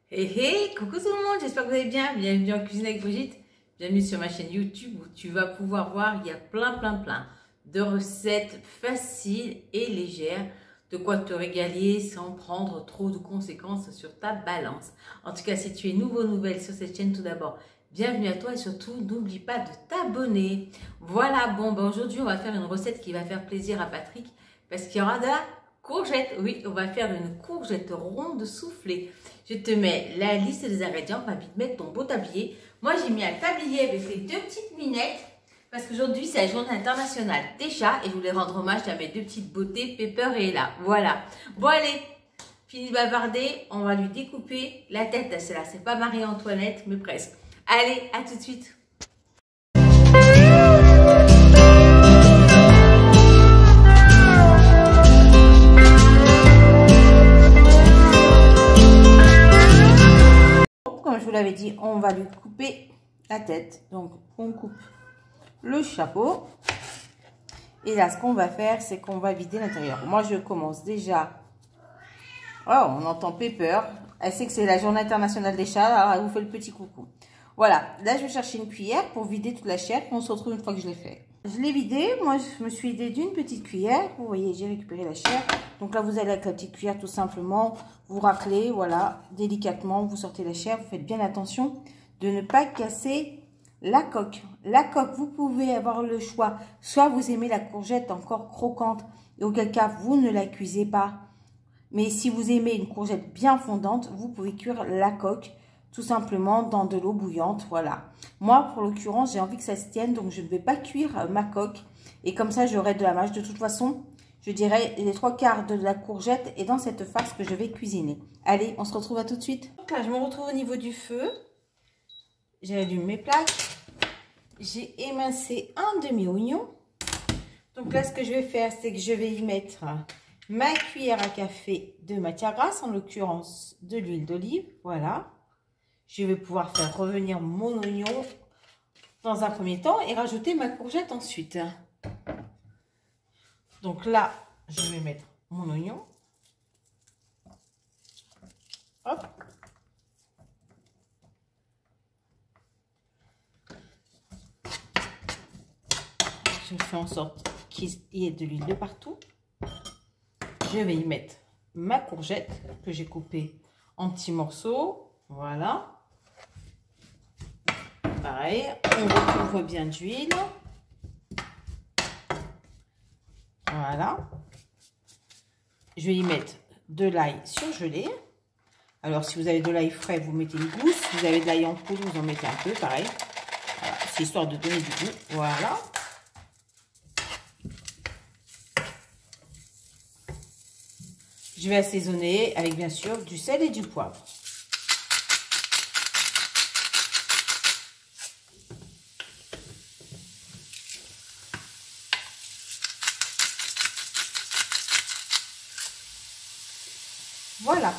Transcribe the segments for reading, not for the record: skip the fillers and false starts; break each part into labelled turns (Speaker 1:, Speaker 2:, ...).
Speaker 1: Hey, coucou tout le monde, j'espère que vous allez bien. Bienvenue en Cuisine avec Brigitte. Bienvenue sur ma chaîne YouTube où tu vas pouvoir voir, il y a plein de recettes faciles et légères. De quoi te régaler sans prendre trop de conséquences sur ta balance. En tout cas, si tu es nouvelle sur cette chaîne, tout d'abord, bienvenue à toi et surtout, n'oublie pas de t'abonner. Voilà, aujourd'hui, on va faire une recette qui va faire plaisir à Patrick parce qu'il y aura de la courgette. Oui, on va faire une courgette ronde soufflée. Je te mets la liste des ingrédients. On va vite mettre ton beau tablier. Moi, j'ai mis un tablier avec les deux petites minettes parce qu'aujourd'hui, c'est la journée internationale des chats et je voulais rendre hommage à mes deux petites beautés, Pepper et Ella. Voilà. Bon, allez, fini de bavarder. On va lui découper la tête à celle-là. C'est pas Marie-Antoinette, mais presque. Allez, à tout de suite. Comme je vous l'avais dit, on va lui couper la tête. Donc, on coupe le chapeau. Et là, ce qu'on va faire, c'est qu'on va vider l'intérieur. Moi, je commence déjà. Oh, on entend Pepper. Elle sait que c'est la journée internationale des chats. Alors, elle vous fait le petit coucou. Voilà. Là, je vais chercher une cuillère pour vider toute la chair. On se retrouve une fois que je l'ai fait. Je l'ai vidé. Moi, je me suis aidée d'une petite cuillère. Vous voyez, j'ai récupéré la chair. Donc là, vous allez avec la petite cuillère, tout simplement. Vous raclez, voilà, délicatement. Vous sortez la chair. Vous faites bien attention de ne pas casser la coque. La coque, vous pouvez avoir le choix. Soit vous aimez la courgette encore croquante. Et auquel cas, vous ne la cuisez pas. Mais si vous aimez une courgette bien fondante, vous pouvez cuire la coque tout simplement dans de l'eau bouillante. Voilà. Moi, pour l'occurrence, j'ai envie que ça se tienne. Donc, je ne vais pas cuire ma coque. Et comme ça, j'aurai de la mâche. De toute façon, je dirais les 3/4 de la courgette est dans cette farce que je vais cuisiner. Allez, on se retrouve à tout de suite. Donc là, je me retrouve au niveau du feu. J'allume mes plaques. J'ai émincé un demi-oignon. Donc là, ce que je vais faire, c'est que je vais y mettre ma cuillère à café de matière grasse, en l'occurrence de l'huile d'olive. Voilà. Je vais pouvoir faire revenir mon oignon dans un premier temps et rajouter ma courgette ensuite. Donc là, je vais mettre mon oignon. Hop. Je fais en sorte qu'il y ait de l'huile de partout. Je vais y mettre ma courgette que j'ai coupée en petits morceaux. Voilà. Pareil, on recouvre bien d'huile. Voilà. Je vais y mettre de l'ail surgelé. Alors, si vous avez de l'ail frais, vous mettez une gousse. Si vous avez de l'ail en poudre, vous en mettez un peu, pareil. Voilà. C'est histoire de donner du goût. Voilà. Je vais assaisonner avec, bien sûr, du sel et du poivre. Voilà.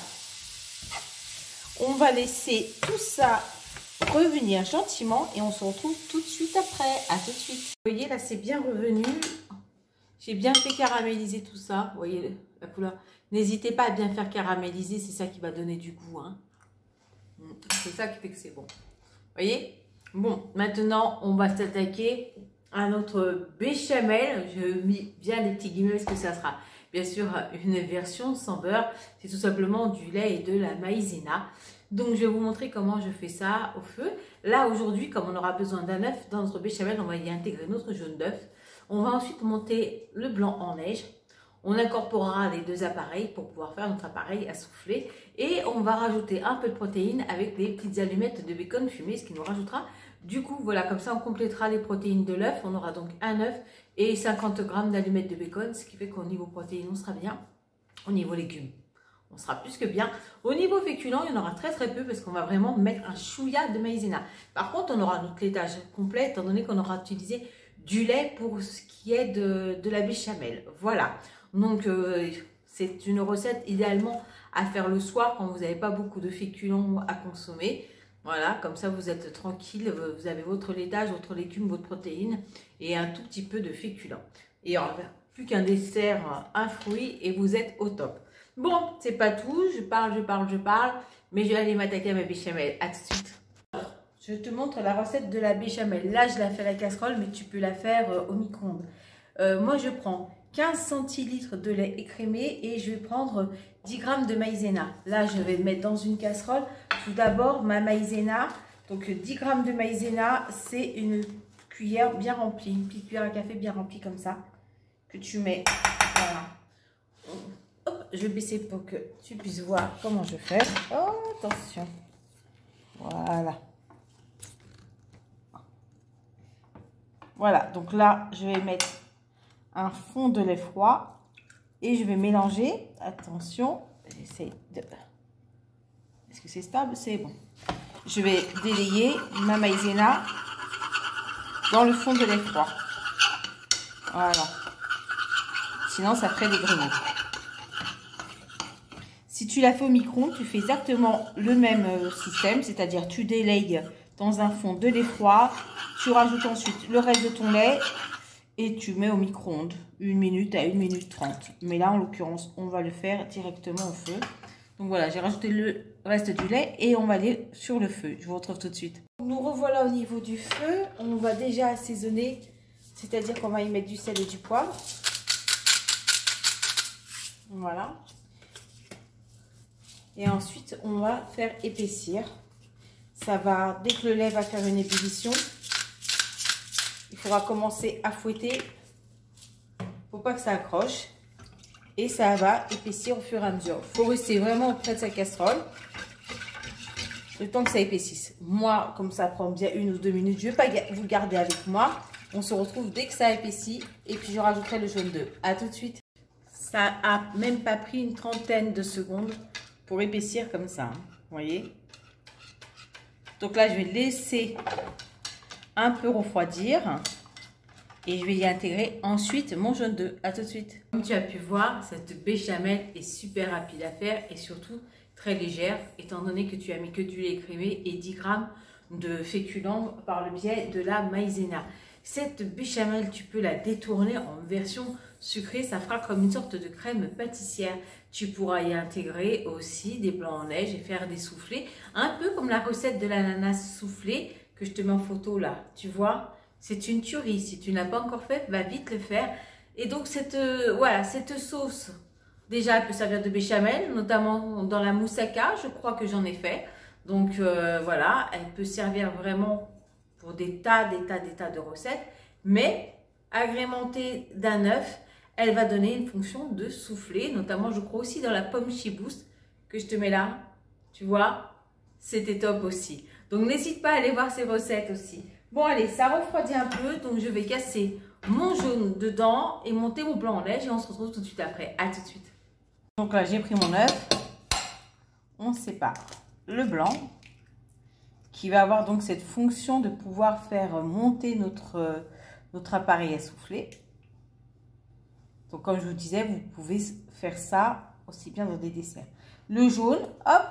Speaker 1: On va laisser tout ça revenir gentiment et on se retrouve tout de suite après. À tout de suite. Vous voyez, là, c'est bien revenu. J'ai bien fait caraméliser tout ça. Vous voyez la couleur. N'hésitez pas à bien faire caraméliser. C'est ça qui va donner du goût. Hein. C'est ça qui fait que c'est bon. Vous voyez? Bon, maintenant, on va s'attaquer à notre béchamel. Je mets bien les petits guillemets parce que ça sera bien sûr une version sans beurre. C'est tout simplement du lait et de la maïzena. Donc, je vais vous montrer comment je fais ça au feu. Là, aujourd'hui, comme on aura besoin d'un œuf dans notre béchamel, on va y intégrer notre jaune d'œuf. On va ensuite monter le blanc en neige. On incorporera les deux appareils pour pouvoir faire notre appareil à souffler. Et on va rajouter un peu de protéines avec des petites allumettes de bacon fumé, ce qui nous rajoutera du coup, voilà, comme ça on complétera les protéines de l'œuf. On aura donc un œuf et 50 g d'allumettes de bacon, ce qui fait qu'au niveau protéines, on sera bien. Au niveau légumes, on sera plus que bien. Au niveau féculent, il y en aura très peu parce qu'on va vraiment mettre un chouïa de maïzena. Par contre, on aura notre laitage complet étant donné qu'on aura utilisé du lait pour ce qui est de la béchamel. Voilà. Donc, c'est une recette idéalement à faire le soir quand vous n'avez pas beaucoup de féculents à consommer. Voilà, comme ça vous êtes tranquille, vous avez votre laitage, votre légume, votre protéine et un tout petit peu de féculents. Et plus qu'un dessert, un fruit et vous êtes au top. Bon, c'est pas tout. Je parle. Mais je vais aller m'attaquer à ma béchamel. À tout de suite. Je te montre la recette de la béchamel. Là, je la fais à la casserole, mais tu peux la faire au micro-ondes. Moi, je prends 15 centilitres de lait écrémé et je vais prendre 10 grammes de maïzena. Là, je vais mettre dans une casserole. Tout d'abord, ma maïzena. Donc, 10 grammes de maïzena, c'est une cuillère bien remplie. Une petite cuillère à café bien remplie comme ça. Que tu mets. Voilà. Hop, je vais baisser pour que tu puisses voir comment je fais. Oh, attention. Voilà. Voilà, donc là, je vais mettre un fond de lait froid et je vais mélanger. Attention, j'essaie de... Est-ce que c'est stable? C'est bon. Je vais délayer ma maïzena dans le fond de lait froid. Voilà. Sinon, ça ferait des grenouilles. Si tu la fais au micro-ondes, tu fais exactement le même système, c'est-à-dire tu délayes dans un fond de lait froid, tu rajoutes ensuite le reste de ton lait et tu mets au micro-ondes 1 minute à 1 minute 30. Mais là, en l'occurrence, on va le faire directement au feu. Donc voilà, j'ai rajouté le reste du lait et on va aller sur le feu. Je vous retrouve tout de suite. Nous revoilà au niveau du feu. On va déjà assaisonner, c'est-à-dire qu'on va y mettre du sel et du poivre. Voilà. Et ensuite, on va faire épaissir. Ça va, dès que le lait va faire une ébullition, il faudra commencer à fouetter. Faut pas que ça accroche. Et ça va épaissir au fur et à mesure. Il faut rester vraiment près de sa casserole. Le temps que ça épaississe. Moi, comme ça prend bien 1 ou 2 minutes, je ne vais pas vous garder avec moi. On se retrouve dès que ça épaissit. Et puis, je rajouterai le jaune d'œuf. À tout de suite. Ça a même pas pris une trentaine de secondes pour épaissir comme ça. Vous voyez? Donc là, je vais laisser un peu refroidir. Et je vais y intégrer ensuite mon jaune d'œuf. À tout de suite. Comme tu as pu voir, cette béchamel est super rapide à faire et surtout très légère, étant donné que tu as mis que du lait écrémé et 10 grammes de féculents par le biais de la maïzena. Cette béchamel, tu peux la détourner en version sucrée, ça fera comme une sorte de crème pâtissière. Tu pourras y intégrer aussi des blancs en neige et faire des soufflés, un peu comme la recette de l'ananas soufflé que je te mets en photo là, tu vois. C'est une tuerie. Si tu n'as pas encore fait, va vite le faire. Et donc, voilà, cette sauce, déjà, elle peut servir de béchamel, notamment dans la moussaka. Je crois que j'en ai fait. Donc, voilà, elle peut servir vraiment pour des tas de recettes. Mais, agrémentée d'un œuf, elle va donner une fonction de souffler. Notamment, je crois aussi dans la pomme chibouste que je te mets là. Tu vois, c'était top aussi. Donc, n'hésite pas à aller voir ces recettes aussi. Bon, allez, ça refroidit un peu, donc je vais casser mon jaune dedans et monter mon blanc en neige et on se retrouve tout de suite après. À tout de suite. Donc là, j'ai pris mon œuf. On sépare le blanc qui va avoir donc cette fonction de pouvoir faire monter notre appareil à souffler. Donc, comme je vous disais, vous pouvez faire ça aussi bien dans des desserts. Le jaune, hop,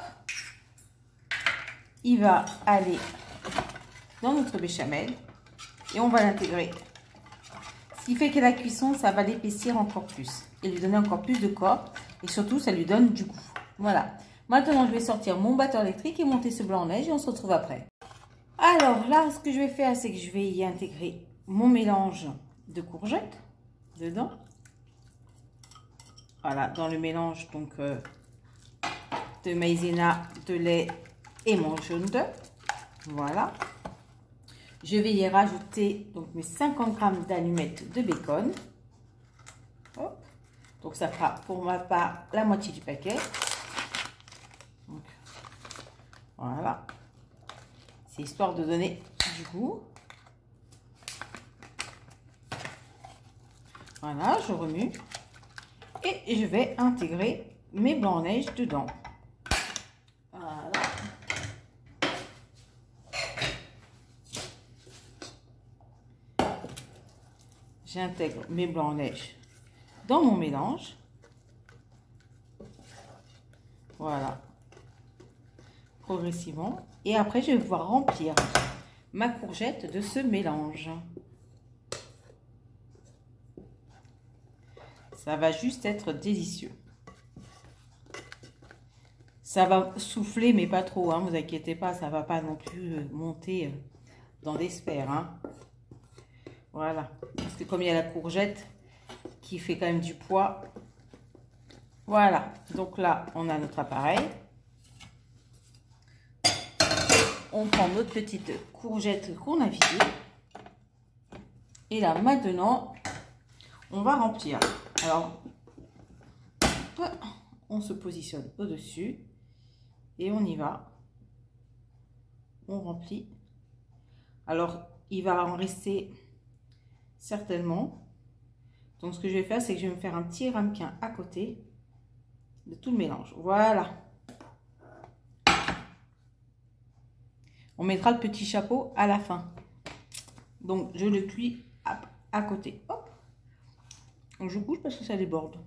Speaker 1: il va aller dans notre béchamel et on va l'intégrer. Ce qui fait que la cuisson, ça va l'épaissir encore plus et lui donner encore plus de corps et surtout, ça lui donne du goût. Voilà. Maintenant, je vais sortir mon batteur électrique et monter ce blanc en neige et on se retrouve après. Alors là, ce que je vais faire, c'est que je vais y intégrer mon mélange de courgettes dedans. Voilà, dans le mélange donc de maïzena, de lait et mon jaune d'œuf. Voilà. Je vais y rajouter donc mes 50 grammes d'allumettes de bacon. Hop. Donc ça fera pour ma part la moitié du paquet. Donc, voilà. C'est histoire de donner du goût. Voilà, je remue. Et je vais intégrer mes blancs en neige dedans. Voilà. J'intègre mes blancs en neige dans mon mélange. Voilà. Progressivement. Et après, je vais pouvoir remplir ma courgette de ce mélange. Ça va juste être délicieux. Ça va souffler, mais pas trop, hein, vous inquiétez pas, ça va pas non plus monter dans des sphères. Hein. Voilà, parce que comme il y a la courgette qui fait quand même du poids. Voilà, donc là, on a notre appareil. On prend notre petite courgette qu'on a vidée. Et là, maintenant, on va remplir. Alors, on se positionne au-dessus. Et on y va. On remplit. Alors, il va en rester certainement. Donc, ce que je vais faire, c'est que je vais me faire un petit ramequin à côté de tout le mélange. Voilà. On mettra le petit chapeau à la fin. Donc, je le cuis à côté. Hop. Je bouge parce que ça déborde.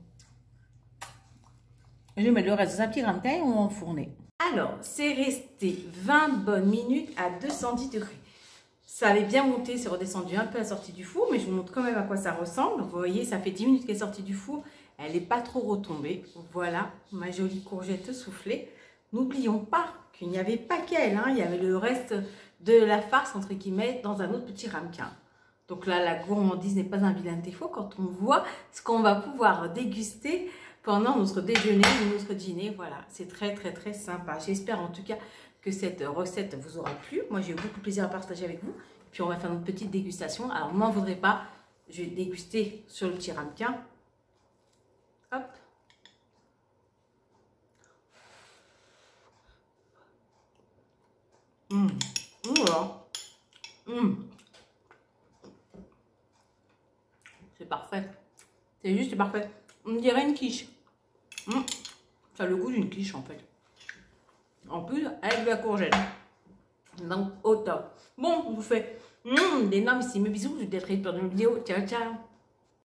Speaker 1: Je vais mettre le reste dans un petit ramequin et on va enfourner. Alors, c'est resté 20 bonnes minutes à 210 degrés. Ça avait bien monté, c'est redescendu un peu à la sortie du four, mais je vous montre quand même à quoi ça ressemble. Vous voyez, ça fait 10 minutes qu'elle est sortie du four. Elle n'est pas trop retombée. Voilà, ma jolie courgette soufflée. N'oublions pas qu'il n'y avait pas qu'elle, hein, il y avait le reste de la farce, entre guillemets, dans un autre petit ramequin. Donc là, la gourmandise n'est pas un vilain défaut quand on voit ce qu'on va pouvoir déguster pendant notre déjeuner ou notre dîner. Voilà, c'est très très très sympa. J'espère en tout cas que cette recette vous aura plu. Moi, j'ai eu beaucoup de plaisir à partager avec vous. Puis on va faire notre petite dégustation. Alors, m'en voudrez pas, je vais déguster sur le petit ramequin. Hop. Voilà. C'est parfait. C'est juste parfait. On dirait une quiche. Ça a le goût d'une quiche en fait. En plus, avec de la courgette. Donc, au top. Bon, je vous fais d'énormes bisous. Je vous dis à très vite pour une vidéo. Ciao, ciao.